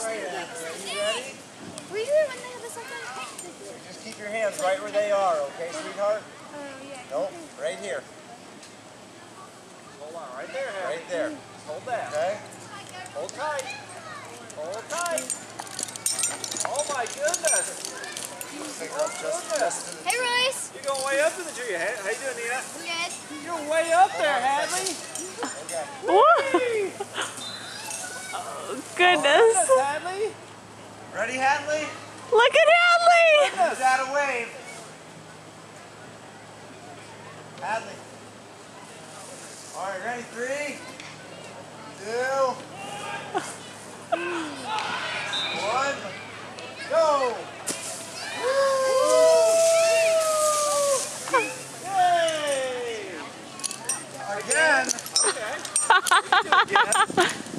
right, Ashley. Are you ready? Were you here when they had the second? Just keep your hands right where they are, okay, sweetheart? Oh, yeah. Nope, right here. Hold on, right there, Harry. Right there. Hold that. Okay? Hold tight. Hold tight. Oh my goodness. Hey, Royce. You're going way up in the tree. How you doing, Nina? Good. You're way up there, Hadley. Okay. Oh, goodness. Hadley. Ready, Hadley? Look at Hadley. Is that a wave? Hadley. All right, ready? 3, 2, 1, go! Yay! Again. Okay.